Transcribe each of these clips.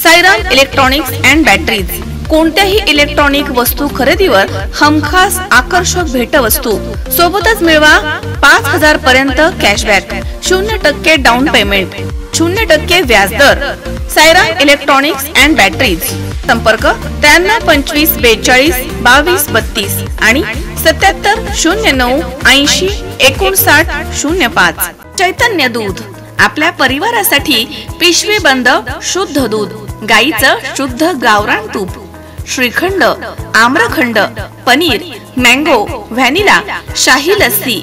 Sairam electronics and batteries कोणत्याही electronic वस्तू खरेदीवर हमखास आकर्षक भेटवस्तू सोबतच मिळवा 5000 पर्यंत कॅशबॅक, 0% डाऊन पेमेंट, 0% व्याजदर। साईराम इलेक्ट्रॉनिक्स अँड बॅटरीज, संपर्क 93 25 42 22 32 आणि 77 09 80 59 05। चैतन्य दूध, आपल्या परिवारासाठी पिशवी बंद शुद्ध दूध, गाईचं शुद्ध गावरान तूप, श्रीखंड, आम्रखंड, पनीर, मँगो, व्हॅनिला, शाही लस्सी,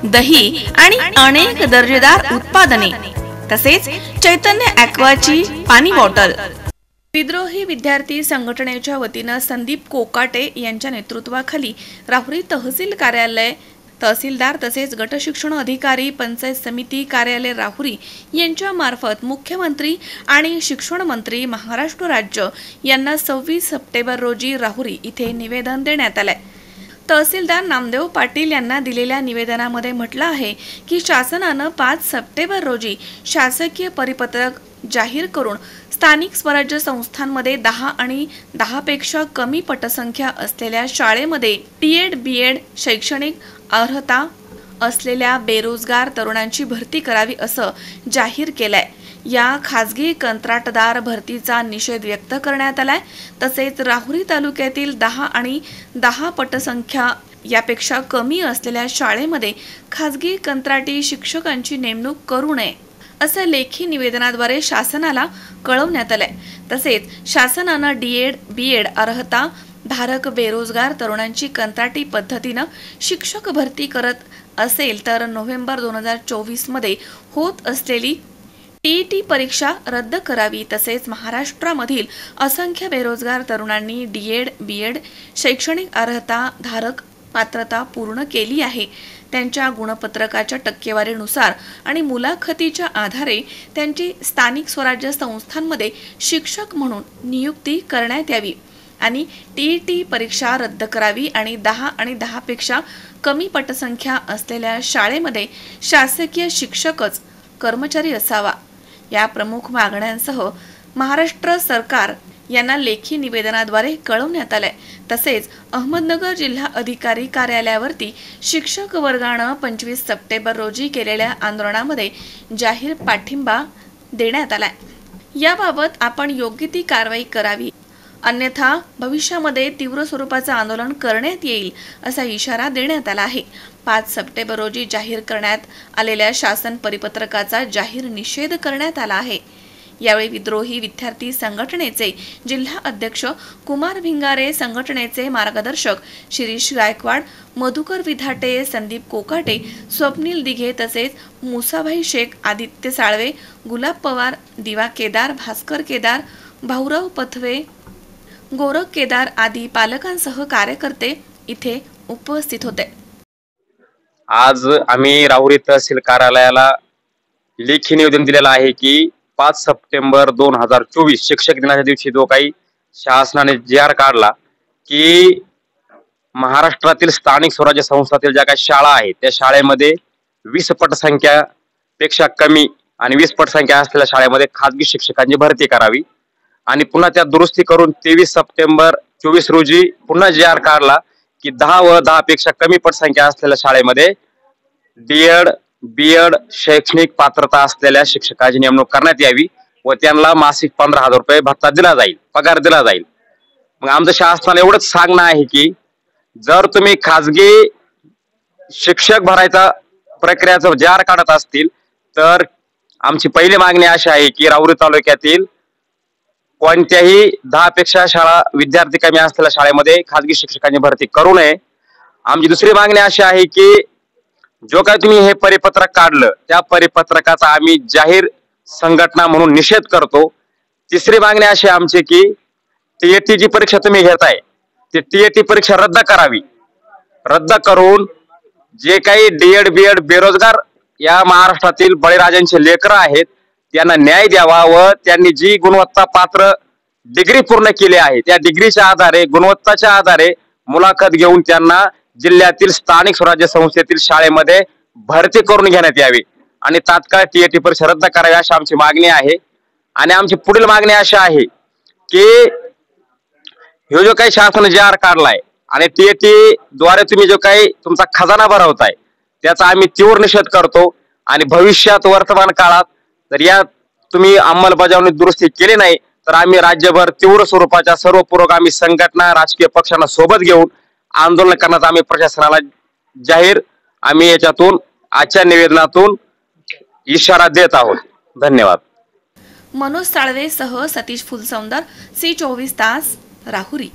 दही आणि अनेक दर्जेदार उत्पादने, तसेच चैतन्य ॲक्वाची पाणी बॉटल। विद्रोही विद्यार्थी संघटनेच्या वतीनं संदीप कोकाटे यांच्या नेतृत्वाखाली राहुरी तहसील कार्यालय, तहसीलदार तसेच गट शिक्षण अधिकारी, पंचायत समिती कार्यालय राहुरी यांच्या मार्फत मुख्यमंत्री आणि शिक्षण मंत्री महाराष्ट्र राज्य यांना 26 सप्टेंबर रोजी राहुरी इथे निवेदन देण्यात आले। तहसीलदार नामदेव पाटील यांना दिलेल्या निवेदनामध्ये म्हटलं आहे की शासनानं 5 सप्टेंबर रोजी शासकीय परिपत्रक जाहीर करून स्थानिक स्वराज्य संस्थांमध्ये 10 आणि 10 पेक्षा कमी पटसंख्या असलेल्या शाळेमध्ये टीएड बीएड शैक्षणिक अर्हता असलेल्या बेरोजगार तरुणांची भरती करावी असं जाहीर केलंय। या खासगी कंत्राटदार भरतीचा निषेध व्यक्त करण्यात आलाय। तसेच राहुरी तालुक्यातील 10 आणि 10 पटसंख्या यापेक्षा कमी असलेल्या शाळेमध्ये खासगी कंत्राटी शिक्षकांची नेमणूक करू नये असं लेखी निवेदनाद्वारे शासनाला कळवण्यात आलंय। तसेच शासनानं डीएड बीएड अर्हता धारक बेरोजगार तरुणांची कंत्राटी पद्धतीनं शिक्षक भरती करत असेल तर नोव्हेंबर 2024 मध्ये होत असलेली टीईटी परीक्षा रद्द करावी। तसेच महाराष्ट्रामधील असंख्य बेरोजगार तरुणांनी डीएड बीएड शैक्षणिक अर्हता धारक पात्रता पूर्ण केली आहे, त्यांच्या गुणपत्रकाच्या टक्केवारीनुसार आणि मुलाखतीच्या आधारे त्यांची स्थानिक स्वराज्य संस्थांमध्ये शिक्षक म्हणून नियुक्ती करण्यात यावी आणि टीईटी परीक्षा रद्द करावी आणि 10 आणि 10 पेक्षा कमी पटसंख्या असलेल्या शाळेमध्ये शासकीय शिक्षकच कर्मचारी असावा। या प्रमुख मागण्यांसह महाराष्ट्र सरकार यांना लेखी निवेदनाद्वारे कळवण्यात आले। तसेच अहमदनगर जिल्हा अधिकारी कार्यालयावरती शिक्षक वर्गानं 25 सप्टेंबर रोजी केलेल्या आंदोलनामध्ये जाहीर पाठिंबा देण्यात आलाय। याबाबत आपण योग्य ती कारवाई करावी, अन्यथा भविष्यामध्ये तीव्र स्वरूपाचं आंदोलन करण्यात येईल असा इशारा देण्यात आला आहे। 5 सप्टेंबर रोजी जाहीर करण्यात आलेल्या शासन परिपत्रकाचा जाहीर निषेध करण्यात आला आहे। यावेळी विद्रोही विद्यार्थी संघटनेचे जिल्हा अध्यक्ष कुमार भिंगारे, संघटनेचे मार्गदर्शक शिरीष गायकवाड, मधुकर विधाटे, संदीप कोकाटे, स्वप्नील दिघे तसेच मुसाभाई शेख, आदित्य साळवे, गुलाब पवार, दिवा केदार, भास्कर केदार, भाऊराव पथवे, गोरख केदार आदी पालकांसह कार्यकर्ते इथे उपस्थित होते। आज आम्ही राहुरी तहसील कार्यालयाला लेखी निवेदन दिलेलं आहे की 5 सप्टेंबर 2024 शिक्षक दिनाच्या दिवशी जो काही शासनाने जी.आर. काढला की महाराष्ट्रातील स्थानिक स्वराज्य संस्थातील ज्या काही शाळा आहेत त्या शाळेमध्ये 20 पटसंख्या पेक्षा कमी आणि 20 पटसंख्या असलेल्या शाळेमध्ये खाजगी शिक्षकांची भरती करावी आणि पुन्हा त्यात दुरुस्ती करून 23 सप्टेंबर 24 रोजी पुन्हा जी.आर. काढला की 10 व 10 पेक्षा कमी पटसंख्या असलेल्या शाळेमध्ये डीएड बीएड शैक्षणिक पात्रता असलेल्या शिक्षकाची नेमणूक करण्यात यावी व त्यांना मासिक 15,000 रुपये भत्ता दिला जाईल, पगार दिला जाईल। मग आमचं शासनाला एवढंच सांगणं आहे की जर तुम्ही खाजगी शिक्षक भरायचा प्रक्रियाचं जी.आर. काढत असतील तर आमची पहिली मागणी अशी आहे की राहुरी तालुक्यातील कोणत्याही 10 पेक्षा शाळा विद्यार्थी कमी असलेल्या शाळेमध्ये खाजगी शिक्षकांची भरती करू नये। आमची दुसरी मागणी अशी आहे की जो काय तुम्ही हे परिपत्रक काढलं त्या परिपत्रकाचा आम्ही जाहीर संघटना म्हणून निषेध करतो। तिसरी मागणी अशी आमची की टीएटी जी परीक्षा तुम्ही घेताय ती टीएटी परीक्षा रद्द करावी, रद्द करून जे काही डीएड बीएड बेरोजगार या महाराष्ट्रातील बळीराजांचे लेकरं आहेत त्यांना न्याय द्यावा व त्यांनी जी गुणवत्ता पात्र डिग्री पूर्ण केली आहे त्या डिग्रीच्या आधारे गुणवत्ताच्या आधारे मुलाखत घेऊन त्यांना जिल्ह्यातील स्थानिक स्वराज्य संस्थेतील शाळेमध्ये भरती करून घेण्यात यावी आणि तात्काळ टीएटी परीक्षा रद्द करावी अशी आमची मागणी आहे। आणि आमची पुढील मागणी अशी आहे की ह्यो जो काही शासनाने जे आर काढलाय आणि टीएटी द्वारे तुम्ही जो काही तुमचा खजाना भरवताय त्याचा आम्ही तीव्र निषेध करतो आणि भविष्यात वर्तमान काळात जर या तुम्ही अंमलबजावणी दुरुस्ती केली नाही तर आम्ही राज्यभर तीव्र स्वरूपाच्या सर्व पुरोगामी संघटना राजकीय पक्षांना सोबत घेऊन आंदोलन करण्याचा आम्ही प्रशासनाला जाहीर आम्ही याच्यातून आजच्या निवेदनातून इशारा देत आहोत. धन्यवाद. मनोज साळवे सह सतीश फुलसौंदर, C24 तास, राहुरी.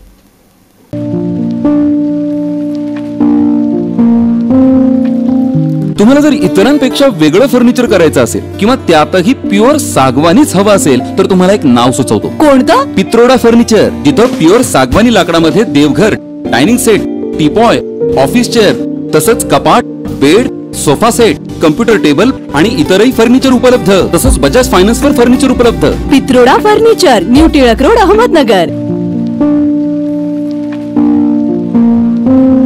तुम्हाला जर इतरांपेक्षा वेगळं फर्निचर करायचं असेल किंवा त्यातही प्युअर सागवानीच हवं असेल तर तुम्हाला एक नाव सुचवतो. कोणतं? पित्रोडा फर्निचर, जिथं प्युअर सागवानी लाकडामध्ये देवघर, dining set, teapoy, office chair तसंच कपाट, bed, sofa set, computer table आणि इतरही फर्निचर उपलब्ध. तसंच बजाज फायनान्स वर फर्निचर उपलब्ध. Pitroda furniture, new Tilak road, Ahmednagar.